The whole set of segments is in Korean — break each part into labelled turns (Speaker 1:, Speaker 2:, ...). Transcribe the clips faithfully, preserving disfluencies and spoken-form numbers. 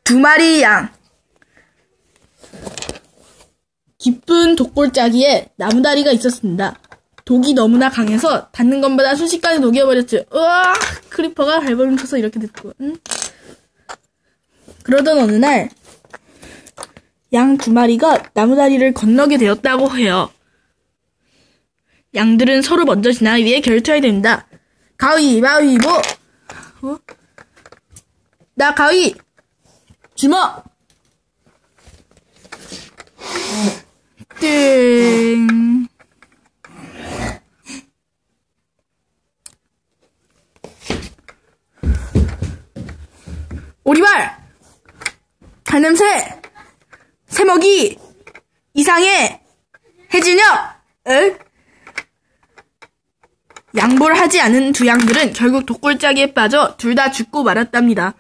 Speaker 1: 두 마리 양. 깊은 독골짜기에 나무다리가 있었습니다. 독이 너무나 강해서 닿는 것마다 순식간에 녹여버렸죠. 으아! 크리퍼가 발버둥 쳐서 이렇게 됐고. 응? 그러던 어느 날 양 두 마리가 나무다리를 건너게 되었다고 해요. 양들은 서로 먼저 지나기 위해 결투해야 됩니다. 가위바위보. 어? 나 가위. 주먹. 띵. 오리발. 달냄새. 새먹이. 이상해. 해진혁. 에? 양보를 하지 않은 두 양들은 결국 독골짜기에 빠져 둘 다 죽고 말았답니다.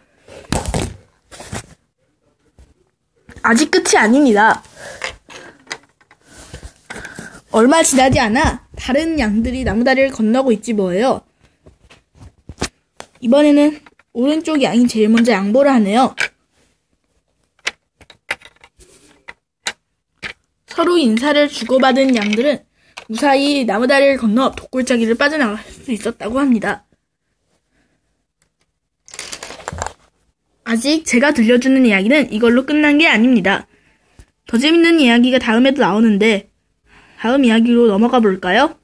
Speaker 1: 아직 끝이 아닙니다. 얼마 지나지 않아 다른 양들이 나무다리를 건너고 있지 뭐예요. 이번에는 오른쪽 양이 제일 먼저 양보를 하네요. 서로 인사를 주고받은 양들은 무사히 나무다리를 건너 독골짜기를 빠져나갈 수 있었다고 합니다. 아직 제가 들려주는 이야기는 이걸로 끝난 게 아닙니다. 더 재밌는 이야기가 다음에도 나오는데 다음 이야기로 넘어가 볼까요?